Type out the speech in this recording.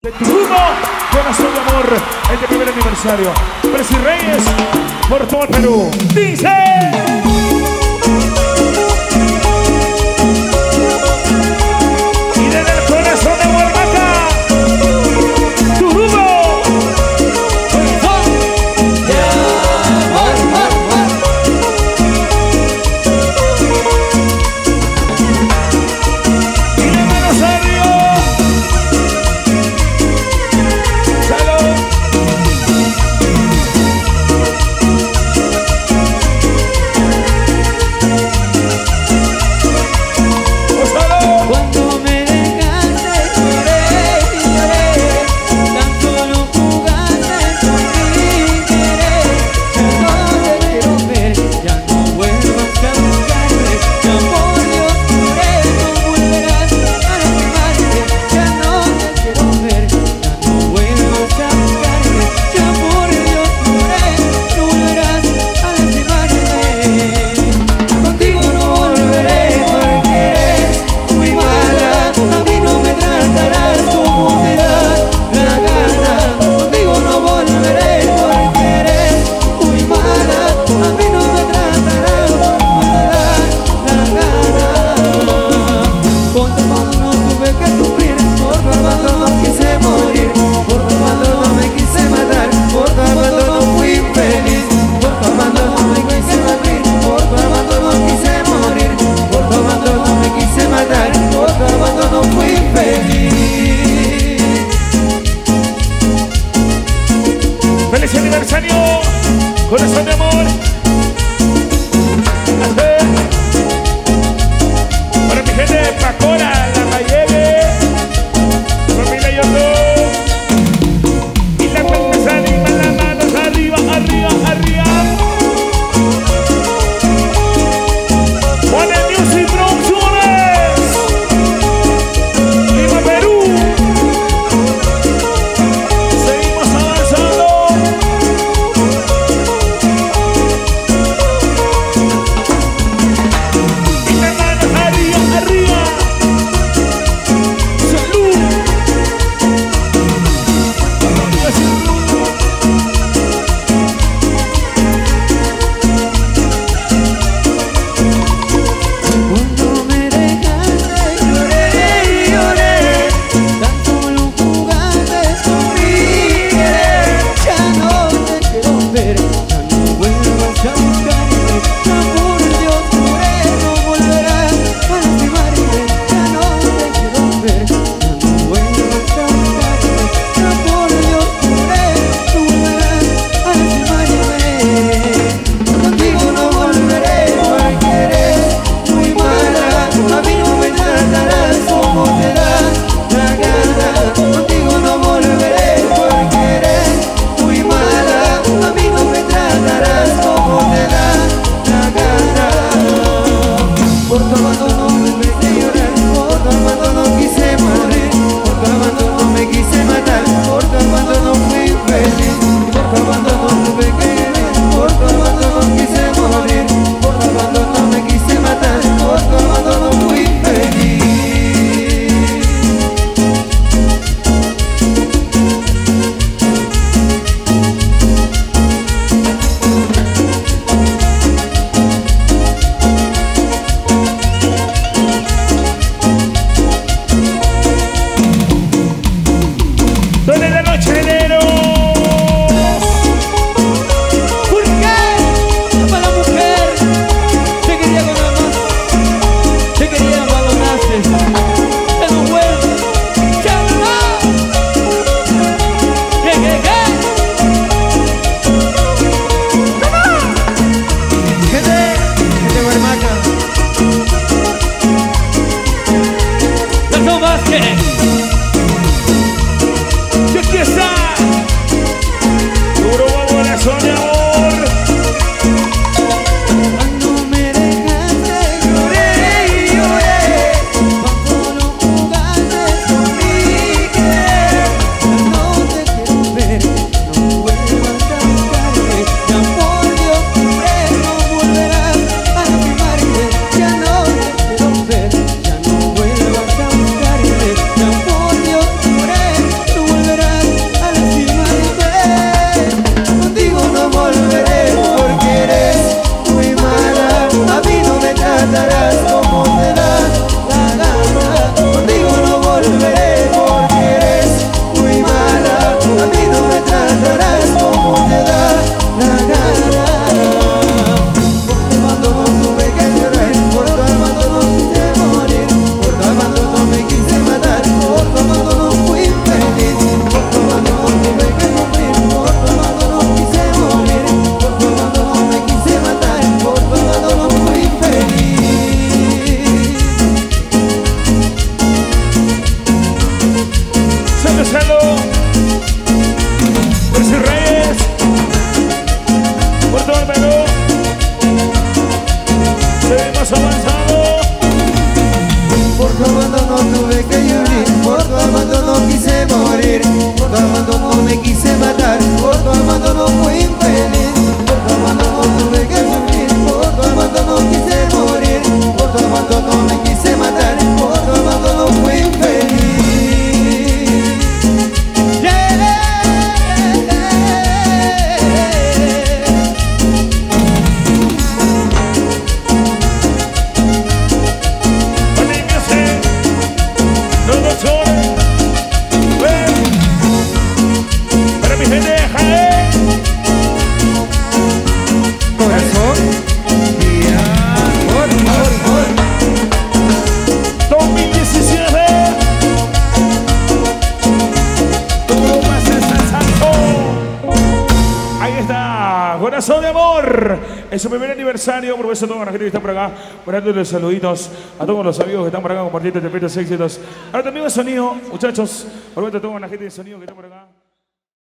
De Turuno, corazón de amor, este primer aniversario. Presi Reyes, por todo el Perú. Dice. Y desde el corazón de Huarmaca, Turuno. Y de manos arriba. Perú. Percy Reyes. Por todo el Perú. Seguimos avanzando. Por tu abandono tuve que llorar, por tu abandono quise morir, por tu abandono me quise matar, por tu abandono fui infeliz, por tu abandono tuve que sufrir, por tu abandono quise morir, por tu abandono me quise matar, por tu abandono fui infeliz. Corazón de amor, en su primer aniversario, por eso a toda la gente que está por acá, mandándoles saluditos a todos los amigos que están por acá compartiendo este éxitos. A los amigos de sonido, muchachos, por a toda la gente de sonido que está por acá.